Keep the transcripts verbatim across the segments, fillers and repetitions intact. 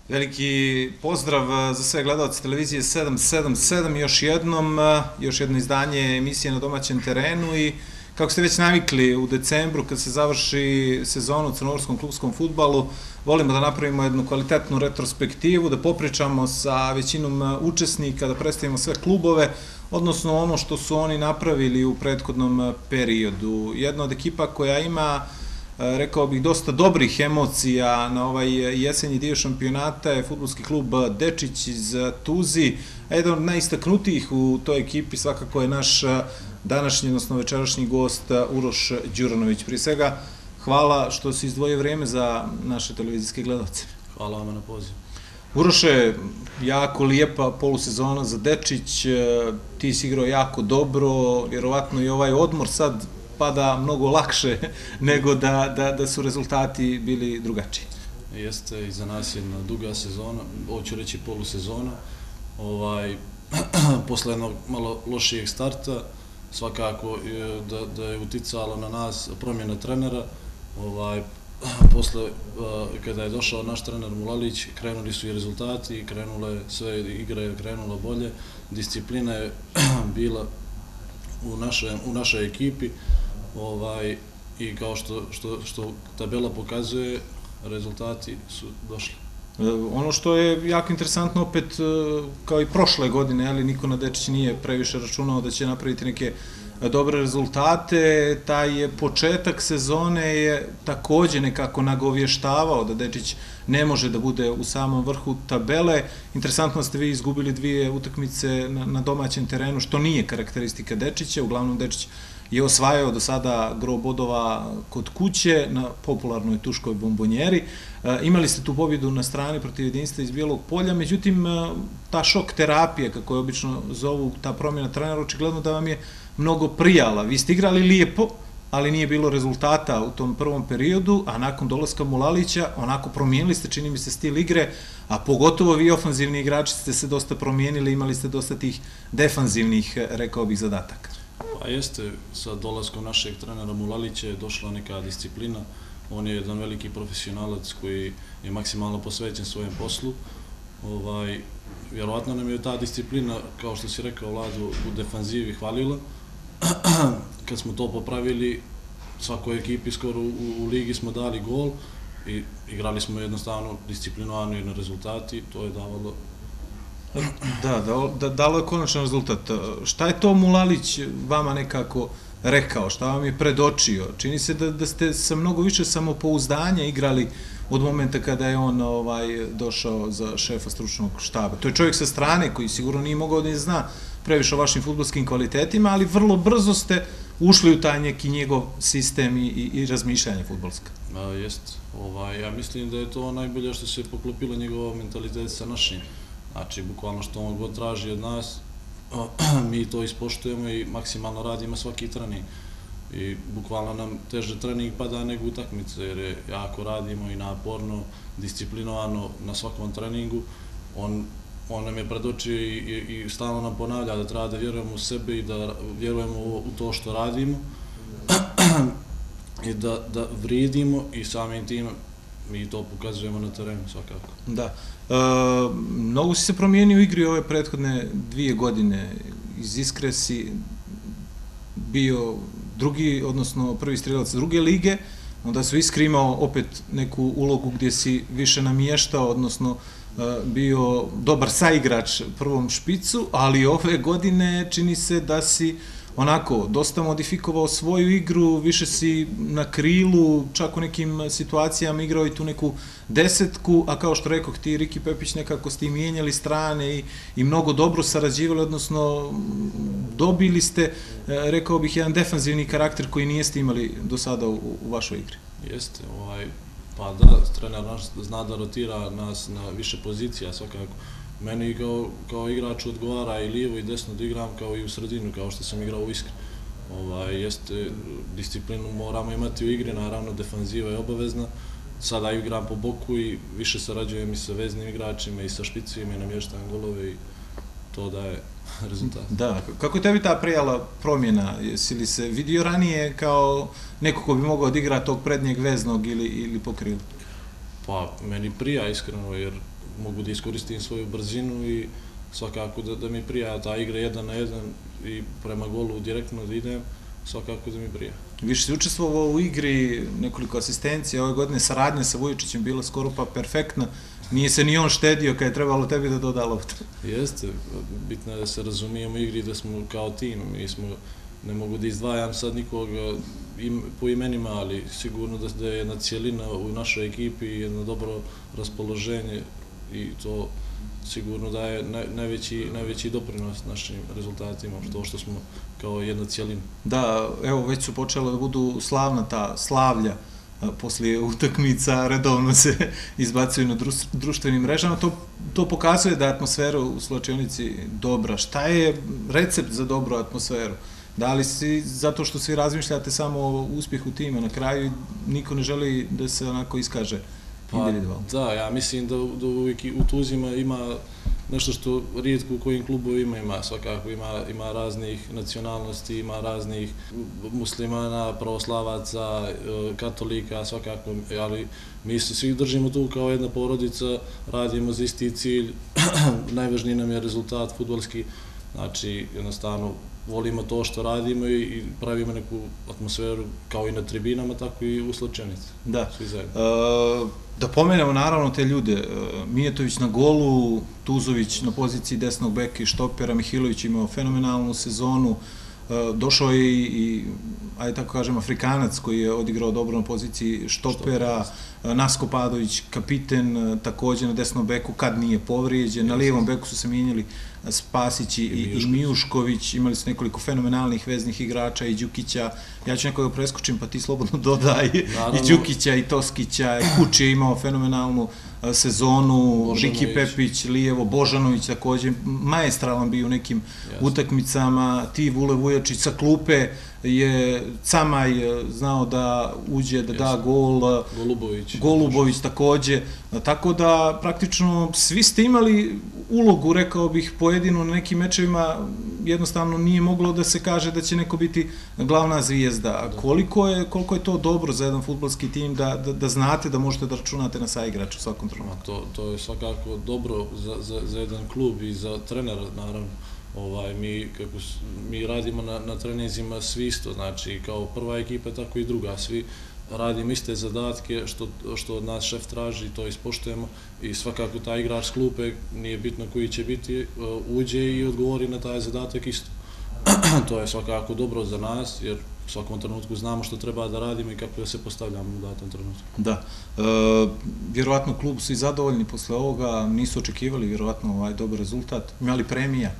Veliki pozdrav za sve gledalce televizije sedam sedam sedam, još jednom, još jedno izdanje emisije Na domaćem terenu i kako ste već navikli u decembru kad se završi sezona u crnogorskom klubskom fudbalu, volimo da napravimo jednu kvalitetnu retrospektivu, da popričamo sa većinom učesnika, da predstavimo sve klubove, odnosno ono što su oni napravili u prethodnom periodu. Jedna od ekipa koja ima, rekao bih, dosta dobrih emocija na ovaj jesenji dio šampionata je fudbalski klub Dečić iz Tuzi. Jedan od najistaknutijih u toj ekipi svakako je naš današnji, odnosno večerašnji gost Uroš Đuranović. Prije svega, hvala što si izdvojio vreme za naše televizijske gledalce. Hvala vam na pozivu. Uroše, jako lijepa polusezona za Dečić, ti si igrao jako dobro, vjerovatno i ovaj odmor sad pada mnogo lakše nego da, da, da su rezultati bili drugačiji. Jeste, iza nas jedna duga sezona, hoću reći polusezona, ovaj, posle jednog malo lošijeg starta, svakako da, da je uticalo na nas promjena trenera, ovaj, posle kada je došao naš trener Mulalić, krenuli su i rezultati, krenule sve igre je krenula bolje, disciplina je bila u našoj, u našoj ekipi, ovaj, i kao što, što, što tabela pokazuje, rezultati su došli. Ono što je jako interesantno, opet kao i prošle godine, ali niko na Dečić nije previše računao da će napraviti neke dobre rezultate, taj početak sezone je takođe nekako nagovještavao da Dečić ne može da bude u samom vrhu tabele. Interesantno ste vi izgubili dvije utakmice na, na domaćem terenu, što nije karakteristika Dečića, uglavnom Dečić je osvajao do sada gro bodova kod kuće na popularnoj Tuškoj bombonjeri. Imali ste tu pobjedu na strani protiv Jedinstva iz Bijelog Polja, međutim ta šok terapija, kako je obično zovu, ta promjena trenera, očigledno da vam je mnogo prijala. Vi ste igrali lijepo, ali nije bilo rezultata u tom prvom periodu, a nakon dolaska Mulalića onako promijenili ste, čini mi se, stil igre, a pogotovo vi ofanzivni igrači ste se dosta promijenili, imali ste dosta tih defanzivnih, rekao bih, zadataka. Pa jeste, sa dolaskom našeg trenera Mulalića je došla neka disciplina. On je jedan veliki profesionalac koji je maksimalno posvećen svojem poslu. Ovaj, vjerovatno nam je ta disciplina, kao što si rekao, Vladu, u defanzivi hvalila. Kad smo to popravili, svakoj ekipi skoro u, u ligi smo dali gol i igrali smo jednostavno disciplinovano i na rezultati, to je davalo. Da, da, dalo je konačan rezultat. Šta je to Mulalić vama nekako rekao, šta vam je predočio? Čini se da, da ste sa mnogo više samopouzdanja igrali od momenta kada je on ovaj, došao za šefa stručnog štaba. To je čovjek sa strane koji sigurno nije mogao da ne zna previše o vašim fudbalskim kvalitetima, ali vrlo brzo ste ušli u taj neki njegov sistem i, i, i razmišljanje fudbalska. A, jest. Ovaj, ja mislim da je to najbolje što se poklopilo njegov mentalitet sa našim. Znači, bukvalno što on god traži od nas, mi to ispoštujemo i maksimalno radimo svaki trening. I bukvalno nam teže trening pada nego utakmice, jer je jako radimo i naporno, disciplinovano na svakom treningu. On, on nam je predočio i, i, i stalno nam ponavlja da treba da vjerujemo u sebe i da vjerujemo u to što radimo i da, da vridimo i samim tim mi to pokazujemo na terenu svakako. Da. E, mnogo si se promijenio u igri ove prethodne dvije godine. Iz Iskre si bio drugi, odnosno prvi strelac druge lige, onda su Iskri imao opet neku ulogu gdje si više namještao, odnosno bio dobar saigrač prvom špicu, ali ove godine čini se da si onako dosta modifikovao svoju igru, više si na krilu, čak u nekim situacijama igrao i tu neku desetku, a kao što rekoh ti, Riki Pepić, nekako ste i mijenjali strane i, i mnogo dobro sarađivali, odnosno dobili ste, rekao bih, jedan defanzivni karakter koji nijeste imali do sada u, u vašoj igri. Jeste, ovaj, pa da, trener naš zna da rotira nas na više pozicija svakako. Meni kao, kao igrač odgovara i lijevo i desno da igram kao i u sredinu, kao što sam igrao u Iskri. Ovaj, jeste, disciplinu moramo imati u igri, naravno defanziva je obavezna. Sada igram po boku i više sarađujem i sa veznim igračima i sa špicima i namještam golove i to daje rezultat. Da, kako je tebi ta prijala promjena? Jesi li se vidio ranije kao neko ko bi mogao odigrati tog prednjeg veznog ili, ili po krilu? Pa, meni prija iskreno, jer mogu da iskoristim svoju brzinu i svakako da, da mi prija ta igra jedan na jedan i prema golu direktno da idem, svakako da mi prija. Više si učestvovao u igri, nekoliko asistencija, ove godine saradnja sa Vujičićem bila skoro pa perfektna, nije se ni on štedio kad je trebalo tebi da doda loptu. Jeste, bitno je da se razumijemo u igri, da smo kao tim, mi smo, ne mogu da izdvajam sad nikoga im, po imenima, ali sigurno da, da je jedna cijelina u našoj ekipi, jedno dobro raspoloženje i to sigurno daje naj, najveći, najveći doprinos našim rezultatima, to što smo kao jedna cijelina. Da, evo već su počela da budu slavna ta slavlja, poslije utakmica redovno se izbacuju na društvenim mrežama, to, to pokazuje da je atmosfera u slačionici dobra. Šta je recept za dobru atmosferu? Da li si, zato što svi razmišljate samo o uspjehu tima na kraju, niko ne želi da se onako iskaže individualno? Pa, da, ja mislim da, da uvijek u Tuzima ima nešto što rijetko u kojim klubovima ima, svakako ima, ima raznih nacionalnosti, ima raznih muslimana, pravoslavaca, katolika, svakako, ali mi se svi držimo tu kao jedna porodica, radimo za isti cilj, najvažniji nam je rezultat fudbalski, znači jednostavno volimo to što radimo i pravimo neku atmosferu kao i na tribinama, tako i u slačionici. Da. Svi zajedno. Da pomenemo naravno te ljude, Mijetović na golu, Tuzović na poziciji desnog beka i štopera, Mihilović imao fenomenalnu sezonu, došao je i, ajde tako kažem, Afrikanac koji je odigrao dobro na poziciji štopera, Nasko Padović, kapiten, također na desnom beku kad nije povrijeđen, na lijevom beku su se mijenjali Spasić i, i Mijušković, imali su nekoliko fenomenalnih veznih igrača i Đukića, ja ću nekoga preskočim pa ti slobodno dodaj, i Đukića i Toskića, Kuči je imao fenomenalnu sezonu, Riki Pepić, lijevo, Božanović također, maestralan bio u nekim utakmicama, ti Vule Vujačić sa klupe je Camaj znao da uđe, da da gol, Golubović, Golubović također, tako da praktično svi ste imali ulogu, rekao bih, pojedinu na nekim mečevima, jednostavno nije moglo da se kaže da će neko biti glavna zvijezda. Koliko je, koliko je to dobro za jedan fudbalski tim da, da, da znate da možete da računate na saigrač u svakom trenutku? To, to je svakako dobro za, za, za jedan klub i za trenera, naravno. Ovaj, mi, kako, mi radimo na, na treninzima svi isto, znači kao prva ekipa, tako i druga, svi radimo iste zadatke što, što od nas šef traži, to ispoštujemo i svakako taj igrač s klupe, nije bitno koji će biti, uđe i odgovori na taj zadatak isto. To je svakako dobro za nas, jer u svakom trenutku znamo što treba da radimo i kako da se postavljamo u datom trenutku. Da. E, vjerovatno klub su i zadovoljni posle ovoga, nisu očekivali vjerovatno ovaj dobar rezultat, imali premija.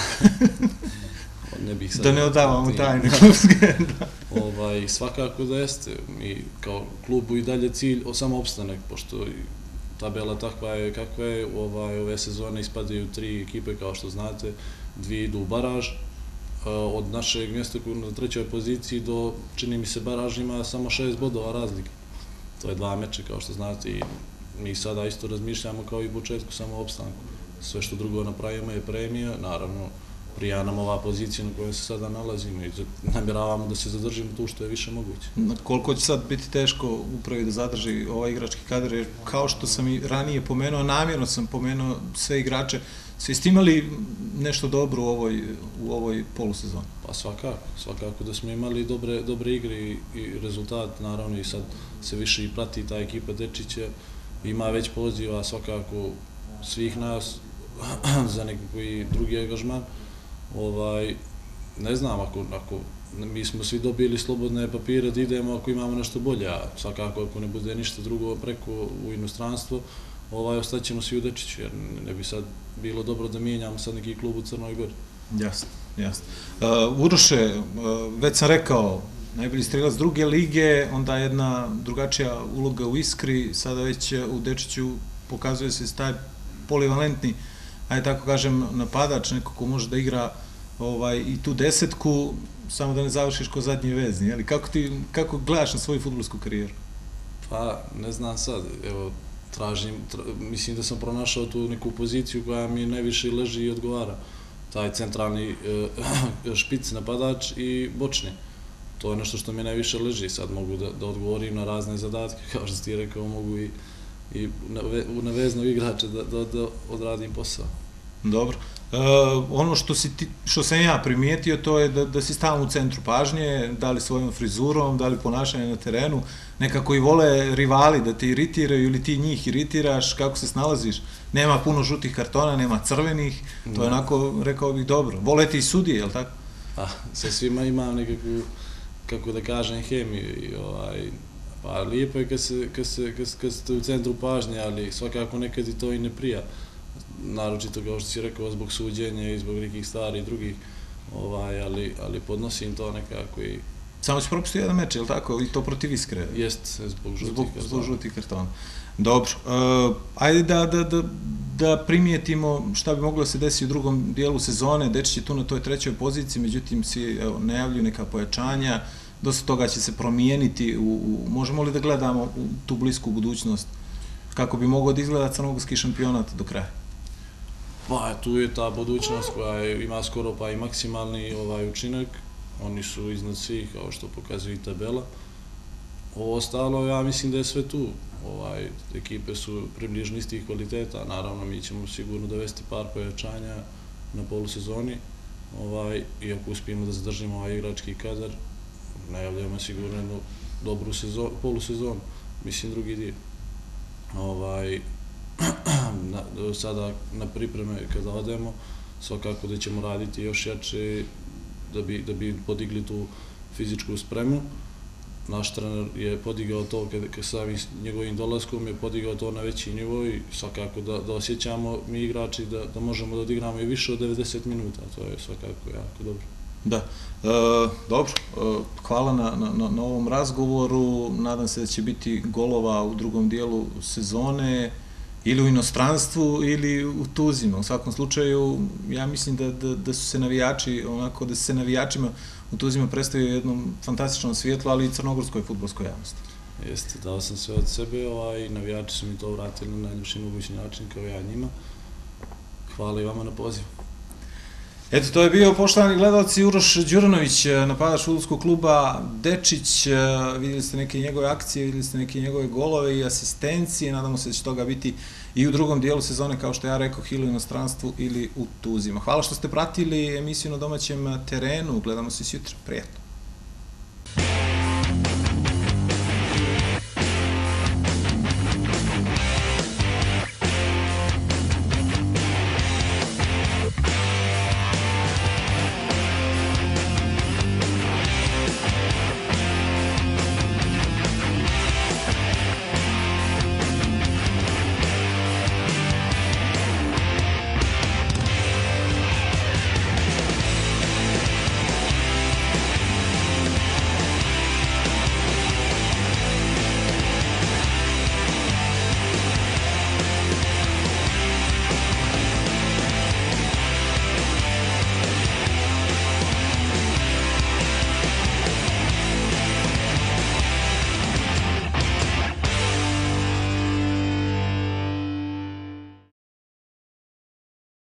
Ne bih sad da ne odavamo tajne klubske. Ovaj, svakako da jeste. Mi kao klubu i dalje cilj o samo opstanak, pošto tabela takva je kakva je, ovaj, ove sezone ispadaju tri ekipe kao što znate, dvije idu u baraž. Od našeg mjesta na trećoj poziciji do, čini mi se, baraž ima samo šest bodova razlike. To je dva meča kao što znate i mi sada isto razmišljamo kao i u početku samo opstanku. Sve što drugo napravimo je premija, naravno prija nam ova pozicija na kojoj se sada nalazimo i namjeravamo da se zadržimo tu što je više moguće. Koliko će sad biti teško upravi da zadrži ovaj igrački kadar, jer kao što sam i ranije pomenuo, namjerno sam pomenuo sve igrače, svi ste imali nešto dobro u ovoj, u ovoj polusezoni? Pa svakako, svakako da smo imali dobre, dobre igre i, i rezultat, naravno i sad se više i prati ta ekipa Dečića, ima već poziva svakako svih nas za nekakvi drugi angažman. Ovaj, ne znam, ako, ako mi smo svi dobili slobodne papire da idemo ako imamo nešto bolje, a svakako ako ne bude ništa drugo preko u inostranstvo, ovaj, ostaćemo svi u Dečiću, jer ne bi sad bilo dobro da mijenjamo sad neki klub u Crnoj Gori. Jasno, jasno. Uh, Uroše, uh, već sam rekao, najbolji strelac druge lige, onda jedna drugačija uloga u Iskri, sada već u Dečiću pokazuje se taj polivalentni, ajde tako kažem, napadač, neko ko može da igra ovaj, i tu desetku, samo da ne završiš ko zadnji vezni, jeli? Kako ti, kako gledaš na svoju fudbalsku karijeru? Pa, ne znam sad, evo, tražim, tra, mislim da sam pronašao tu neku poziciju koja mi najviše leži i odgovara. Taj centralni e, špic napadač i bočni. To je nešto što mi najviše leži, sad mogu da, da odgovorim na razne zadatke, kao što ti je rekao, mogu i i na veznog igrača da odradim posao. Dobro. Ono što sam ja primijetio, to je da si stalno u centru pažnje, da li svojom frizurom, da li ponašanje na terenu, nekako i vole rivali da te iritiraju ili ti njih iritiraš, kako se snalaziš, nema puno žutih kartona, nema crvenih, to je onako, rekao bih, dobro. Vole ti i sudije, je li tako? Pa, sa svima imam nekakvu, kako da kažem, hemiju, pa lijepo je kad ste u centru pažnje, ali svakako nekad i to i ne prija. Naročito, kao što si rekao, zbog suđenja i zbog nekih stvari i drugih, ali podnosim to nekako i... Samo si propustio jedan meč, je li tako? I to protiv Iskre? Jest, zbog žutih kartona. Zbog žutih kartona. Dobro. Ajde da primijetimo šta bi moglo da se desi u drugom dijelu sezone. Dečić je tu na toj trećoj poziciji, međutim svi najavljuju neka pojačanja. Dosta toga će se promijeniti. Možemo li da gledamo u tu blisku budućnost kako bi mogao da izgleda crnogorski šampionat do kraja? Pa, tu je ta budućnost koja ima skoro pa i maksimalni učinak. Oni su iznad svih, kao što pokazuje i tabela. Ovo ostalo, ja mislim da je sve tu. Ekipe su približno istih kvaliteta. Naravno, mi ćemo sigurno dovesti par pojačanja na polusezoni. Iako uspijemo da zadržimo ovaj igrački kadar, najavljamo sigurno jednu dobru polusezonu. Mislim, drugi dio. Sada na pripreme kada odemo, svakako da ćemo raditi još jače da bi podigli tu fizičku spremu. Naš trener je podigao to, samim njegovim dolaskom je podigao to na veći nivo i svakako da osjećamo mi igrači da možemo da odigramo i više od devedeset minuta, to je svakako jako dobro. Da, dobro, hvala na ovom razgovoru, nadam se da će biti golova u drugom dijelu sezone, ili u inostranstvu, ili u tuzima. U svakom slučaju, ja mislim da su se navijači, onako, da se navijačima u tuzima predstavio jednom fantastičnom svijetlu, ali i crnogorskoj fudbalskoj javnosti. Jeste, dao sam sve od sebe i navijači su mi to vratili na najljepši mogući način, kao ja njima. Hvala i vama na pozivu. Eto, to je bio, poštovani gledalci, Uroš Đuranović, napadač fudbalskog kluba Dečić. Vidjeli ste neke njegove akcije, vidjeli ste neke njegove golove i asistencije. Nadamo se da će toga biti i u drugom dijelu sezone, kao što ja rekao, ili u inostranstvu ili u tuzima. Hvala što ste pratili emisiju Na domaćem terenu. Gledamo se sutra. Prijetno.